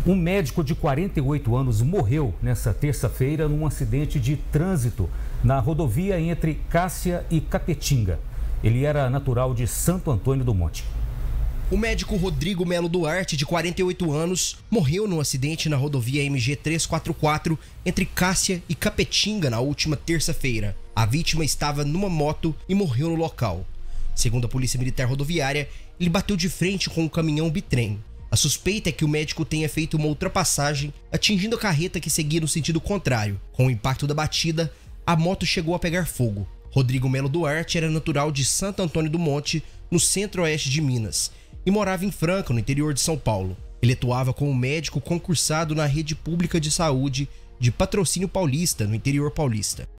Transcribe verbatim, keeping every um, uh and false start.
Um médico de quarenta e oito anos morreu nesta terça-feira num acidente de trânsito na rodovia entre Cássia e Capetinga. Ele era natural de Santo Antônio do Monte. O médico Rodrigo Melo Duarte, de quarenta e oito anos, morreu num acidente na rodovia M G trezentos e quarenta e quatro entre Cássia e Capetinga na última terça-feira. A vítima estava numa moto e morreu no local. Segundo a Polícia Militar Rodoviária, ele bateu de frente com um caminhão bitrem. A suspeita é que o médico tenha feito uma ultrapassagem, atingindo a carreta que seguia no sentido contrário. Com o impacto da batida, a moto chegou a pegar fogo. Rodrigo Melo Duarte era natural de Santo Antônio do Monte, no centro-oeste de Minas, e morava em Franca, no interior de São Paulo. Ele atuava como médico concursado na rede pública de saúde de Patrocínio Paulista, no interior paulista.